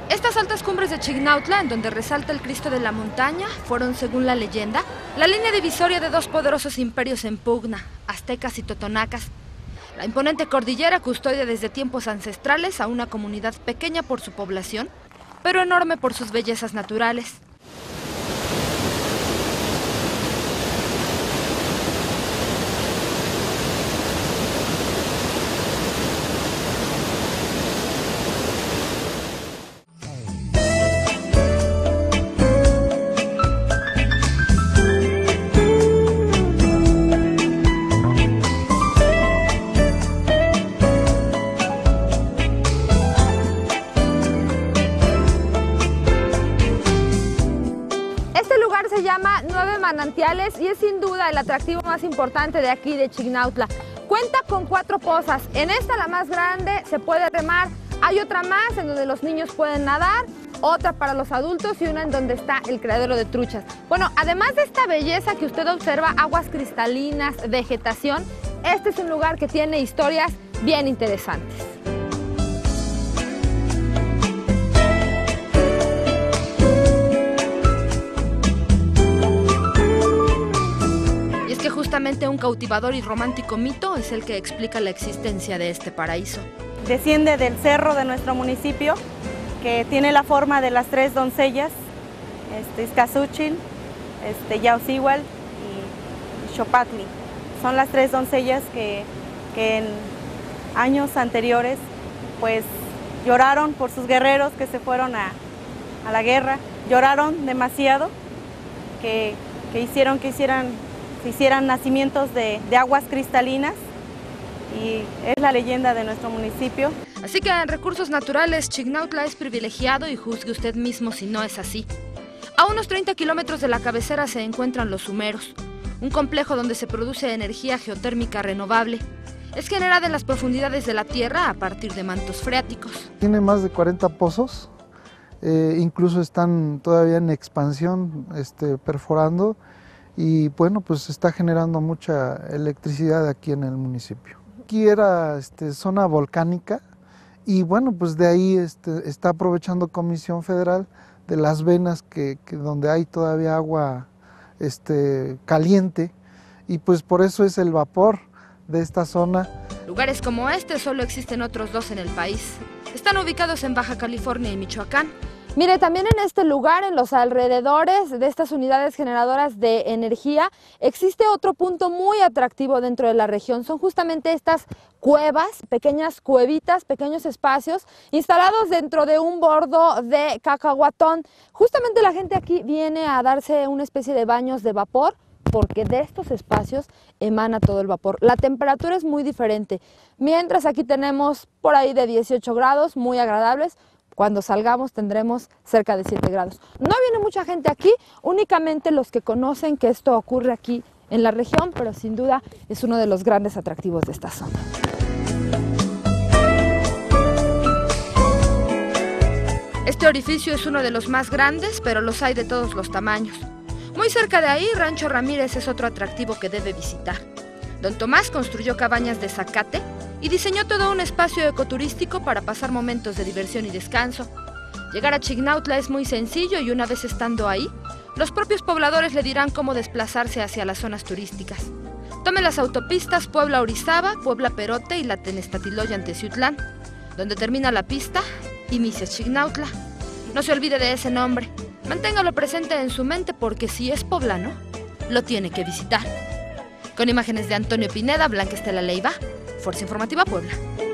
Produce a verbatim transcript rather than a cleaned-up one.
Estas altas cumbres de Chignautla, en donde resalta el Cristo de la montaña, fueron, según la leyenda, la línea divisoria de dos poderosos imperios en pugna, aztecas y totonacas. La imponente cordillera custodia desde tiempos ancestrales a una comunidad pequeña por su población, pero enorme por sus bellezas naturales. Se llama Nueve Manantiales y es sin duda el atractivo más importante de aquí de Chignautla. Cuenta con cuatro pozas. En esta, la más grande, se puede remar. Hay otra más en donde los niños pueden nadar, otra para los adultos y una en donde está el criadero de truchas. Bueno, además de esta belleza que usted observa, aguas cristalinas, vegetación, este es un lugar que tiene historias bien interesantes. Justamente un cautivador y romántico mito es el que explica la existencia de este paraíso. Desciende del cerro de nuestro municipio, que tiene la forma de las tres doncellas, este, Izcazúchil, este, Yauzihual y Xopatli. Son las tres doncellas que, que en años anteriores pues, lloraron por sus guerreros que se fueron a, a la guerra. Lloraron demasiado, que, que hicieron que hicieran... se hicieran nacimientos de, de aguas cristalinas y es la leyenda de nuestro municipio. Así que en recursos naturales Chignautla es privilegiado y juzgue usted mismo si no es así. A unos treinta kilómetros de la cabecera se encuentran los Humeros, un complejo donde se produce energía geotérmica renovable. Es generada en las profundidades de la tierra a partir de mantos freáticos. Tiene más de cuarenta pozos, eh, incluso están todavía en expansión, este, perforando. Y bueno, pues está generando mucha electricidad aquí en el municipio. Aquí era este, zona volcánica y bueno, pues de ahí este, está aprovechando Comisión Federal de las venas que, que donde hay todavía agua este, caliente y pues por eso es el vapor de esta zona. Lugares como este solo existen otros dos en el país. Están ubicados en Baja California y Michoacán. Mire, también en este lugar, en los alrededores de estas unidades generadoras de energía, existe otro punto muy atractivo dentro de la región. Son justamente estas cuevas, pequeñas cuevitas, pequeños espacios instalados dentro de un bordo de cacahuatón. Justamente la gente aquí viene a darse una especie de baños de vapor, porque de estos espacios emana todo el vapor. La temperatura es muy diferente. Mientras aquí tenemos por ahí de dieciocho grados, muy agradables. Cuando salgamos tendremos cerca de siete grados. No viene mucha gente aquí, únicamente los que conocen que esto ocurre aquí en la región, pero sin duda es uno de los grandes atractivos de esta zona. Este orificio es uno de los más grandes, pero los hay de todos los tamaños. Muy cerca de ahí, Rancho Ramírez es otro atractivo que debe visitar. Don Tomás construyó cabañas de zacate y diseñó todo un espacio ecoturístico para pasar momentos de diversión y descanso. Llegar a Chignautla es muy sencillo y una vez estando ahí, los propios pobladores le dirán cómo desplazarse hacia las zonas turísticas. Tome las autopistas Puebla-Orizaba, Puebla-Perote y la Tenestatiloyan-Teciutlán. Donde termina la pista, inicia Chignautla. No se olvide de ese nombre, manténgalo presente en su mente porque si es poblano, lo tiene que visitar. Con imágenes de Antonio Pineda, Blanca Estela Leiva, Fuerza Informativa Puebla.